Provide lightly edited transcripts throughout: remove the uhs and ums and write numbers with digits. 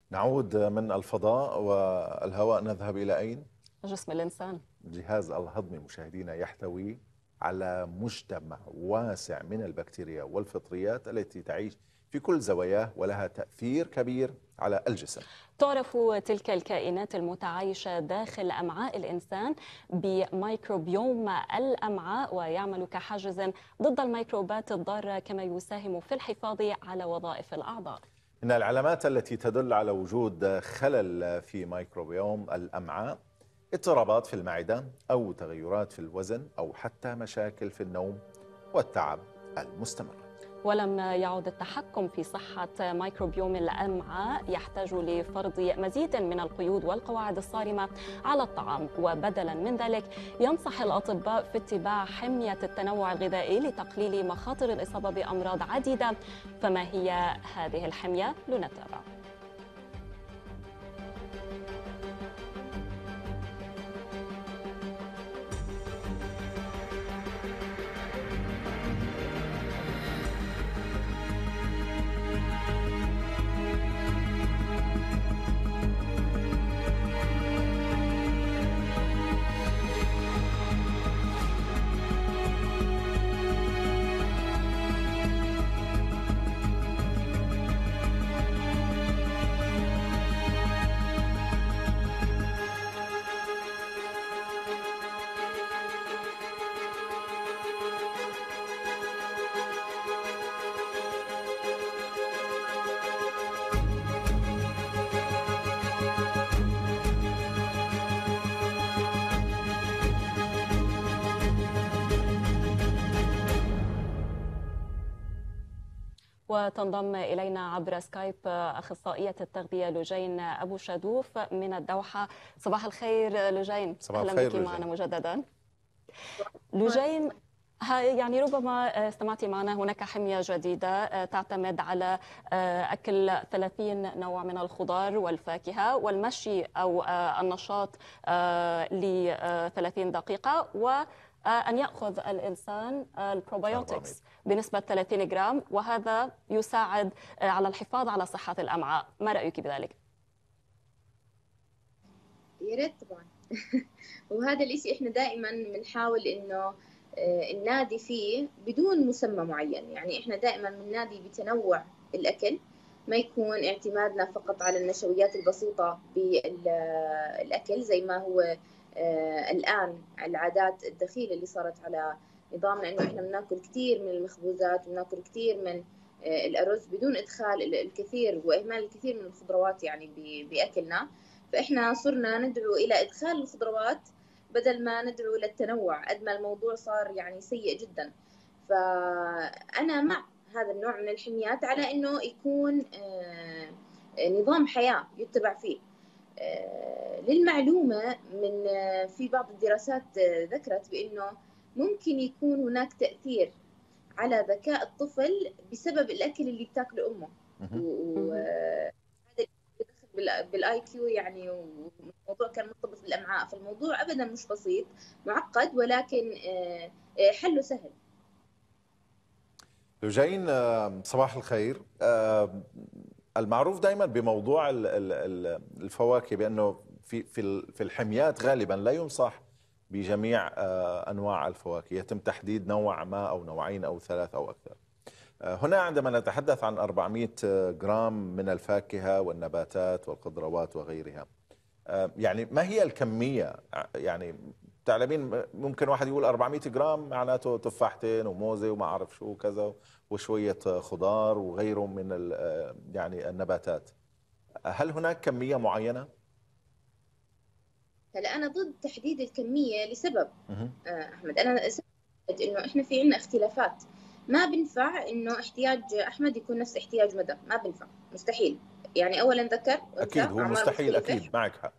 نعود من الفضاء والهواء، نذهب إلى أين؟ جسم الإنسان. الجهاز الهضمي مشاهدينا يحتوي على مجتمع واسع من البكتيريا والفطريات التي تعيش في كل زواياه ولها تأثير كبير على الجسم. تعرف تلك الكائنات المتعايشة داخل أمعاء الإنسان بميكروبيوم الأمعاء، ويعمل كحاجز ضد الميكروبات الضارة كما يساهم في الحفاظ على وظائف الأعضاء. إن العلامات التي تدل على وجود خلل في ميكروبيوم الأمعاء اضطرابات في المعدة أو تغيرات في الوزن أو حتى مشاكل في النوم والتعب المستمر. ولم يعد التحكم في صحة ميكروبيوم الأمعاء يحتاج لفرض مزيد من القيود والقواعد الصارمة على الطعام، وبدلا من ذلك ينصح الأطباء في اتباع حمية التنوع الغذائي لتقليل مخاطر الإصابة بأمراض عديدة. فما هي هذه الحمية؟ لنتابع. وتنضم إلينا عبر سكايب أخصائية التغذية لجين أبو شادوف من الدوحة. صباح الخير لجين. صباح أهلا الخير بك لجين. معنا مجددا. لجين، يعني ربما استمعتي معنا، هناك حمية جديدة تعتمد على أكل 30 نوع من الخضار والفاكهة والمشي أو النشاط ل 30 دقيقة، وأن يأخذ الإنسان البروبيوتكس بنسبة 30 جرام، وهذا يساعد على الحفاظ على صحة الأمعاء. ما رأيك بذلك؟ يا ريت طبعا. وهذا الاشي احنا دائما بنحاول انه ننادي فيه بدون مسمى معين. يعني احنا دائما بننادي بتنوع الاكل، ما يكون اعتمادنا فقط على النشويات البسيطة بالاكل زي ما هو الان العادات الدخيلة اللي صارت على نظامنا، انه احنا بناكل كثير من المخبوزات وبناكل كثير من الارز بدون ادخال الكثير واهمال الكثير من الخضروات يعني باكلنا. فإحنا صرنا ندعو إلى إدخال الخضروات بدل ما ندعو إلى التنوع، قد ما الموضوع صار يعني سيء جدا. فأنا مع هذا النوع من الحميات على إنه يكون نظام حياة يتبع فيه. للمعلومة، من في بعض الدراسات ذكرت بأنه ممكن يكون هناك تأثير على ذكاء الطفل بسبب الأكل اللي بتاكله أمه. بالاي كيو يعني، والموضوع كان مرتبط بالامعاء، فالموضوع ابدا مش بسيط، معقد، ولكن حله سهل. لجين، صباح الخير. المعروف دائما بموضوع الفواكه بانه في الحميات غالبا لا ينصح بجميع انواع الفواكه، يتم تحديد نوع ما او نوعين او ثلاث او اكثر. هنا عندما نتحدث عن 400 جرام من الفاكهة والنباتات والخضروات وغيرها، يعني ما هي الكمية؟ يعني تعلمين ممكن واحد يقول 400 جرام معناته تفاحتين وموزة وما أعرف شو كذا وشوية خضار وغيره من يعني النباتات. هل هناك كمية معينة؟ هلا أنا ضد تحديد الكمية لسبب أحمد. أنا إنه إحنا في عنا اختلافات، ما بنفع إنه احتياج أحمد يكون نفس احتياج مدى، ما بنفع، مستحيل. يعني أولا ذكر أكيد هو مستحيل، أكيد معك حق.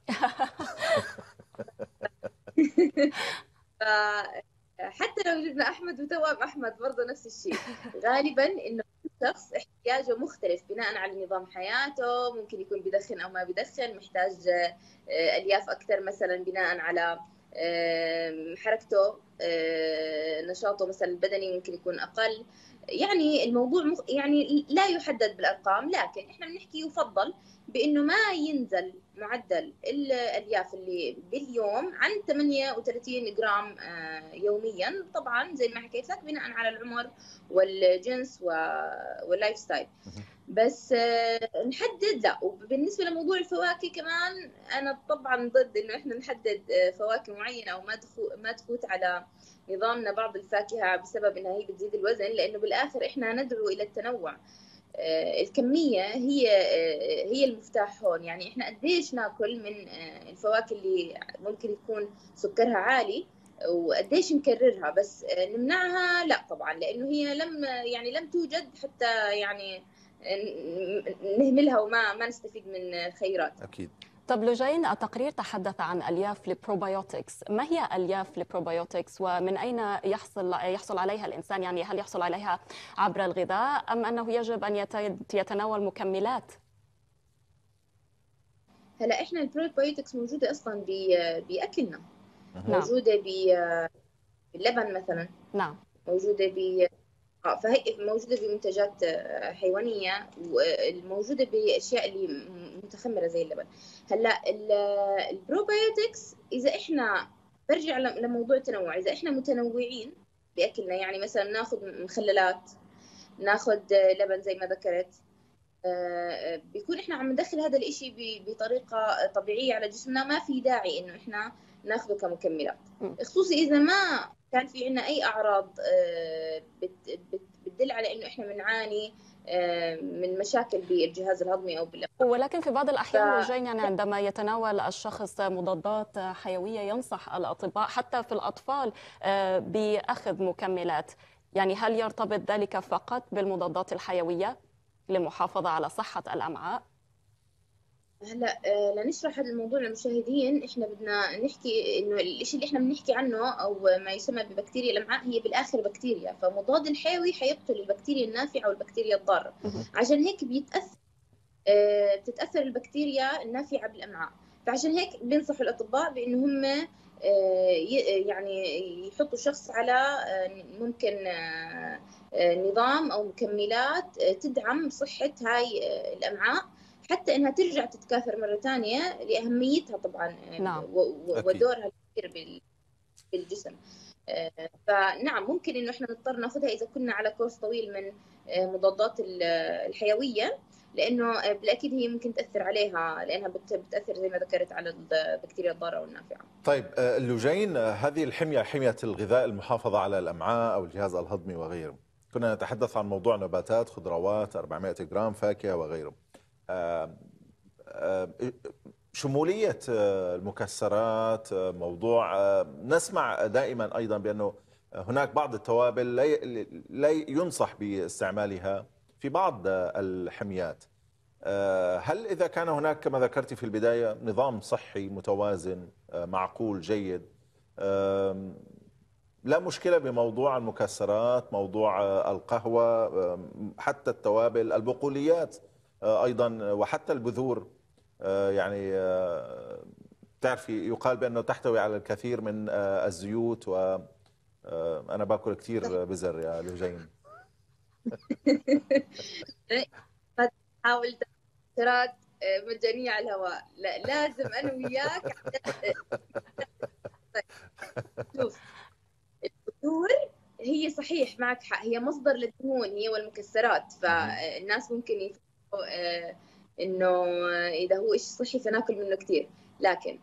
حتى لو جبنا أحمد وتوأم أحمد برضه نفس الشيء. غالبا إنه شخص احتياجه مختلف بناء على نظام حياته، ممكن يكون بدخن أو ما بدخن، محتاج ألياف أكثر مثلا بناء على حركته، نشاطه مثلا البدني ممكن يكون أقل. يعني الموضوع يعني لا يحدد بالأرقام، لكن إحنا بنحكي يفضل بانه ما ينزل معدل الالياف اللي باليوم عن 38 جرام يوميا، طبعا زي ما حكيت لك بناء على العمر والجنس واللايف ستايل. بس نحدد لا. وبالنسبه لموضوع الفواكه كمان انا طبعا ضد انه احنا نحدد فواكه معينه او ما تفوت على نظامنا بعض الفاكهه بسبب انها هي بتزيد الوزن، لانه بالاخر احنا ندعو الى التنوع. الكميه هي المفتاح هون. يعني احنا قديش ناكل من الفواكه اللي ممكن يكون سكرها عالي وقديش نكررها، بس نمنعها لا طبعا، لانه هي لم توجد حتى يعني نهملها وما نستفيد من الخيرات. أكيد. طب لجين، التقرير تحدث عن ألياف البروبايوتكس، ما هي ألياف البروبايوتكس ومن أين يحصل عليها الإنسان؟ يعني هل يحصل عليها عبر الغذاء أم أنه يجب أن يتناول مكملات؟ هلا احنا البروبايوتكس موجودة أصلا بأكلنا، موجودة باللبن مثلا، نعم، موجودة فهي موجودة بمنتجات حيوانية، وموجودة بأشياء اللي متخمرة زي اللبن. هلا البروبايوتكس إذا إحنا برجع لموضوع التنوع، إذا إحنا متنوعين بأكلنا، يعني مثلا ناخذ مخللات، ناخذ لبن زي ما ذكرت، بيكون إحنا عم ندخل هذا الإشي بطريقة طبيعية على جسمنا، ما في داعي إنه إحنا ناخذه كمكملات، خصوصي إذا ما كان في عنا أي أعراض بتدل على إنه إحنا بنعاني من مشاكل بالجهاز الهضمي أو ولكن في بعض الأحيان لجين، يعني عندما يتناول الشخص مضادات حيوية ينصح الأطباء حتى في الأطفال بأخذ مكملات، يعني هل يرتبط ذلك فقط بالمضادات الحيوية للمحافظة على صحة الأمعاء؟ هلا لنشرح هذا الموضوع للمشاهدين، احنا بدنا نحكي انه الشيء اللي احنا بنحكي عنه او ما يسمى ببكتيريا الامعاء هي بالاخر بكتيريا، فمضاد الحيوي حيقتل البكتيريا النافعه والبكتيريا الضاره. عشان هيك بتتاثر البكتيريا النافعه بالامعاء، فعشان هيك بينصحوا الاطباء بانه هم يعني يحطوا الشخص على ممكن نظام او مكملات تدعم صحه هاي الامعاء، حتى انها ترجع تتكاثر مره ثانيه لاهميتها طبعا. نعم. ودورها الكبير بالجسم. فنعم ممكن انه احنا نضطر ناخذها اذا كنا على كورس طويل من مضادات الحيويه، لانه بالاكيد هي ممكن تاثر عليها، لانها بتاثر زي ما ذكرت على البكتيريا الضاره والنافعه. طيب لجين، هذه الحميه، حميه الغذاء، المحافظه على الامعاء او الجهاز الهضمي وغيره، كنا نتحدث عن موضوع نباتات، خضروات، 400 جرام فاكهه وغيره. شمولية المكسرات، موضوع نسمع دائما أيضا بأنه هناك بعض التوابل لا ينصح باستعمالها في بعض الحميات. هل إذا كان هناك كما ذكرت في البداية نظام صحي متوازن معقول جيد، لا مشكلة بموضوع المكسرات، موضوع القهوة، حتى التوابل، البقوليات أيضا، وحتى البذور، يعني تعرفي يقال بأنه تحتوي على الكثير من الزيوت، وأنا باكل كثير بزر يا لجين. حاول ترات مجانية على الهواء، لا لازم أنا وياك. شوف، البذور هي صحيح معك حق، هي مصدر للدهون هي والمكسرات، فالناس ممكن يفكروا انه اذا هو شيء صحي فناكل منه كثير، لكن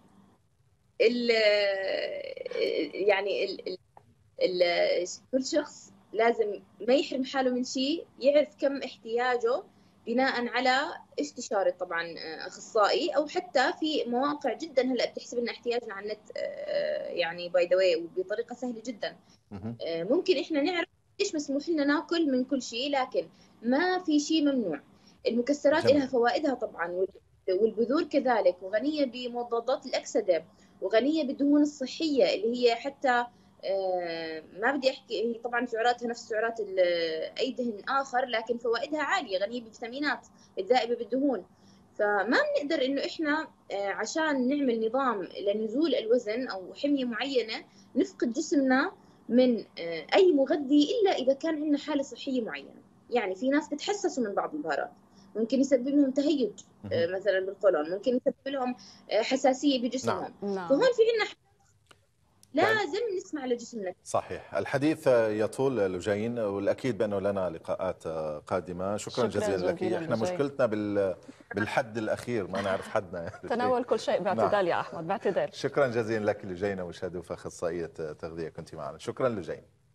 كل شخص لازم ما يحرم حاله من شيء، يعرف كم احتياجه بناء على استشارة طبعا اخصائي، او حتى في مواقع جدا هلا بتحسب لنا احتياجنا على النت، يعني باي ذا واي وبطريقه سهله جدا. ممكن احنا نعرف ايش مسموح لنا ناكل من كل شيء، لكن ما في شيء ممنوع. المكسرات لها فوائدها طبعا، والبذور كذلك، وغنيه بمضادات الاكسده، وغنيه بالدهون الصحيه اللي هي حتى ما بدي احكي، هي طبعا سعراتها نفس سعرات اي دهن اخر، لكن فوائدها عاليه، غنيه بالفيتامينات الذائبه بالدهون. فما بنقدر انه احنا عشان نعمل نظام لنزول الوزن او حميه معينه نفقد جسمنا من اي مغذي الا اذا كان عندنا حاله صحيه معينه. يعني في ناس بتحسسوا من بعض البهارات، ممكن يسبب لهم تهيج مثلا بالقولون، ممكن يسبب لهم حساسية بجسمهم. نعم. فهون في عنا لازم نسمع لجسمنا. صحيح. الحديث يطول لجين، والأكيد بأنه لنا لقاءات قادمة. شكرا جزيلا لك. احنا مشكلتنا بالحد الأخير، ما نعرف حدنا. تناول كل شيء باعتدال يا أحمد، باعتدال. شكرا جزيلا لك لجينة وشادوف، أخصائية تغذية، كنت معنا. شكرا لجين.